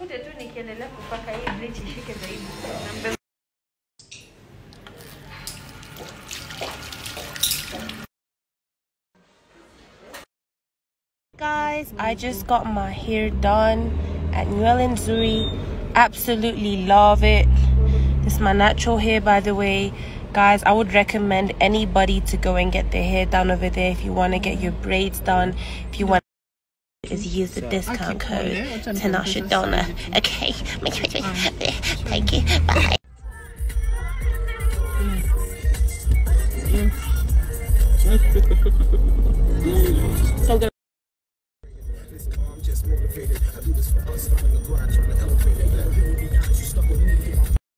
Guys, I just got my hair done at New Zuri. Absolutely love it. It's my natural hair, by the way. Guys, I would recommend anybody to go and get their hair done over there. If you want to get your braids done, if you want is use the discount code Tanasha Donna. Okay, thank you, bye.